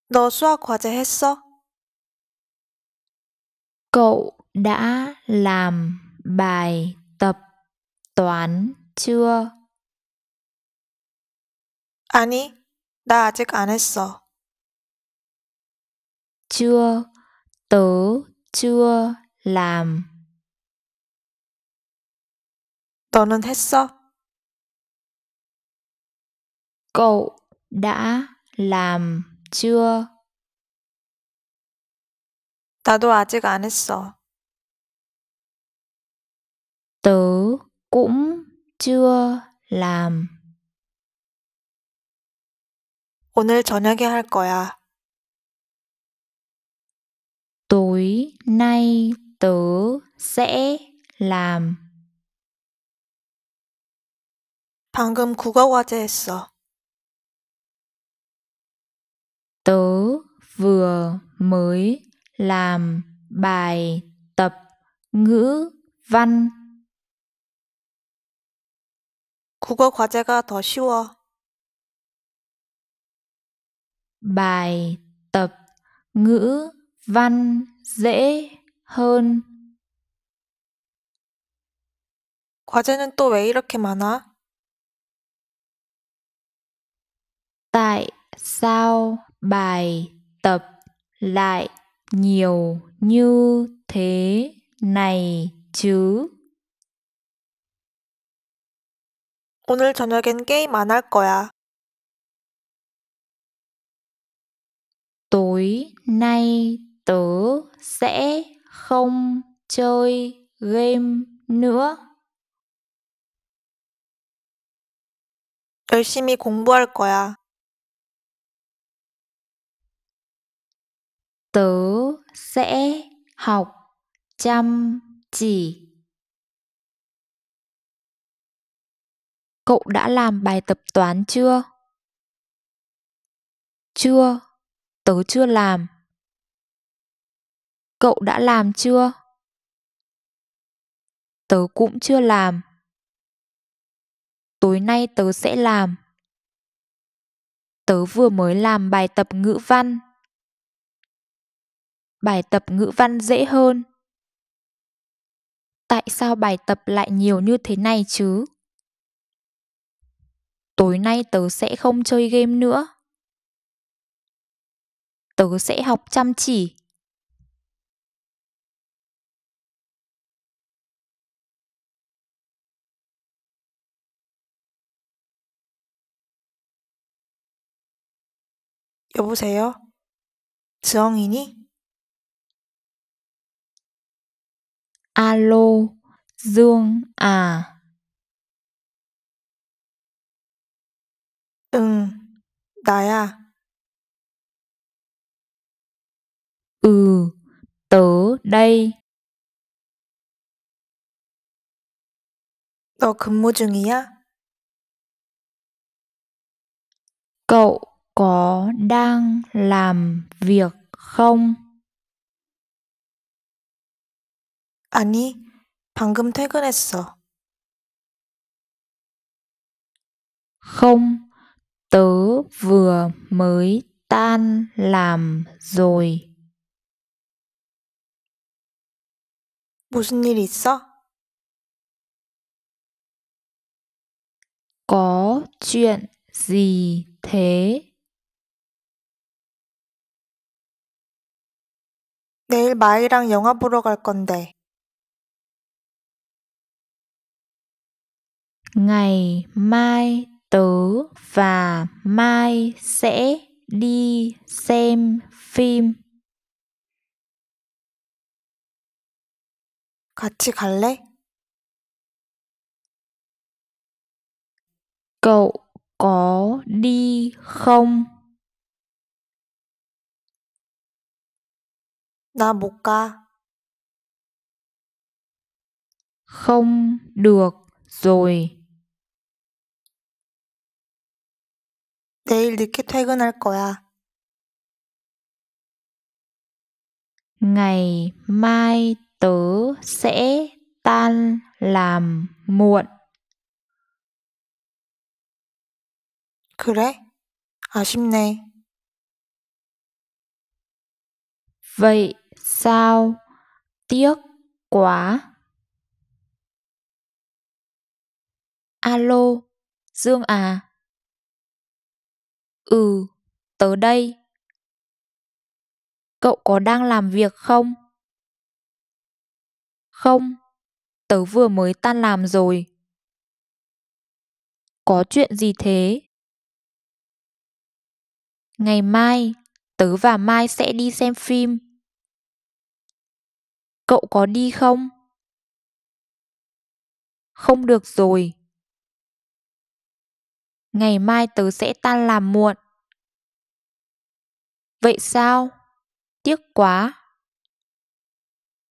너 수학 과제 했어? Cậu đã làm bài tập toán chưa? 아니, 나 아직 안 했어. Chưa, tớ chưa làm. 너는 했어? Cậu đã làm chưa? 나도 아직 안 했어. Tớ cũng chưa làm. 오늘 저녁에 할 거야. Tối nay tớ sẽ làm. 방금 국어 과제 했어. Tớ vừa mới làm bài tập ngữ văn. 국어 과제가 더 쉬워. Bài tập ngữ văn dễ hơn. 과제는 또 왜 이렇게 많아? Tại sao bài tập lại nhiều như thế này chứ? 오늘 저녁엔 게임 안 할 거야. Tối nay tớ sẽ không chơi game nữa. 열심히 공부할 거야. Tớ sẽ học chăm chỉ. Cậu đã làm bài tập toán chưa? Chưa, tớ chưa làm. Cậu đã làm chưa? Tớ cũng chưa làm. Tối nay tớ sẽ làm. Tớ vừa mới làm bài tập ngữ văn. Bài tập ngữ văn dễ hơn. Tại sao bài tập lại nhiều như thế này chứ? Tối nay tớ sẽ không chơi game nữa. Tớ sẽ học chăm chỉ. 여보세요? 지영이니? Alo, Dương à? 응, 나야. Ừ, tớ đây. 너 근무 중이야? Cậu có đang làm việc không? 아니, 방금 퇴근했어. Không, tớ vừa mới tan làm rồi. 무슨 일 있어? Có chuyện gì thế? 내일 마이랑 영화 보러 갈 건데. Ngày mai tớ và Mai sẽ đi xem phim. 같이 갈래? Cậu có đi không? 나 못 가. Không được rồi. 내일 늦게 퇴근할 거야. Ngày mai tớ sẽ tan làm muộn. 그래? 아쉽네. Vậy sao? Tiếc quá. Alo, Dương à? Ừ, tớ đây. Cậu có đang làm việc không? Không, tớ vừa mới tan làm rồi. Có chuyện gì thế? Ngày mai, tớ và Mai sẽ đi xem phim. Cậu có đi không? Không được rồi. Ngày mai tớ sẽ tan làm muộn. Vậy sao? Tiếc quá.